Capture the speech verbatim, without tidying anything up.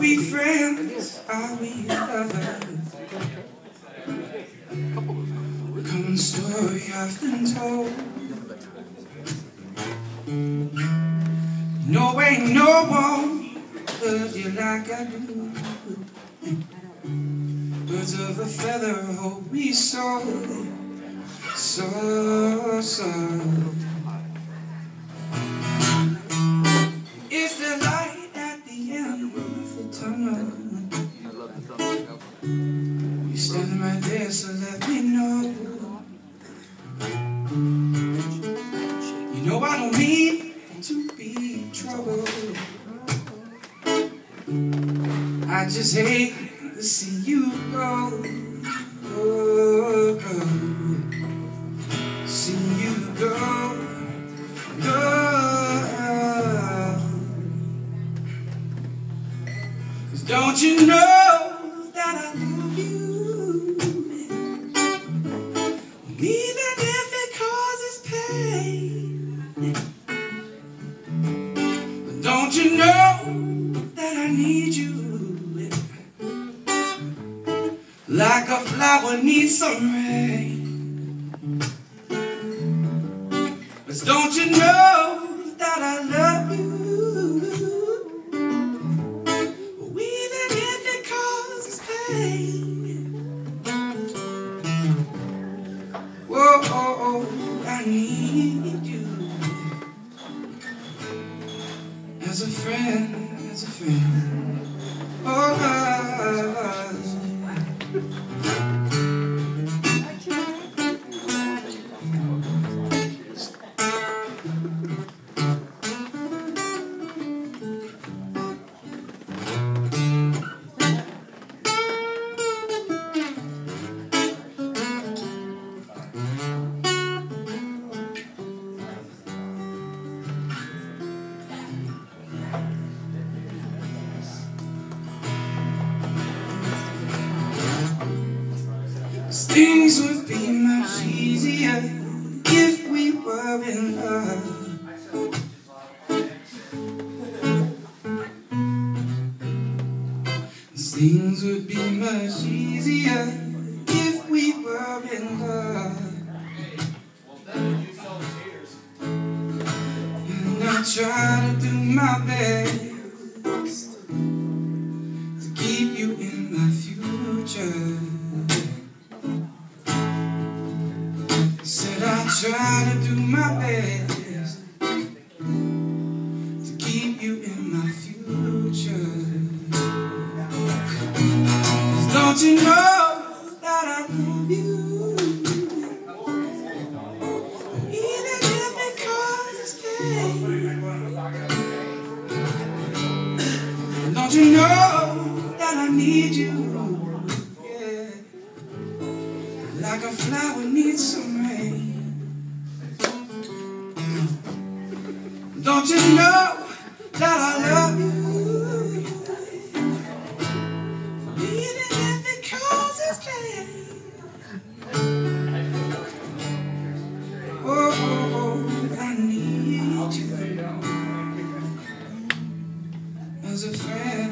we friends? Are we lovers? A common story often told. No, ain't no one loves you like I do. Birds of a feather hope we soar, so, so. It's the light at the end of the tunnel. You're standing right there, so let me know. You know I don't mean to be trouble. I just hate to see you go. Oh, oh. See you go, go. 'Cause don't you know that I love you, even if it causes pain? But don't you know that I need you, like a flower needs some rain? But don't you know that I love you, even if it causes pain? Whoa, oh, oh, I need you as a friend, as a friend. Oh, uh, things would be much easier if we were in love. Things would be much easier if we were in love. And I try to do my best to keep you in my future. Said I try to do my best to keep you in my future. 'Cause don't you know that I love you, even if it causes pain? Don't you know that I need you, yeah, like a flower needs some rain? Don't you know that I love you, even if it causes pain? Oh, oh, oh, I need you as a friend.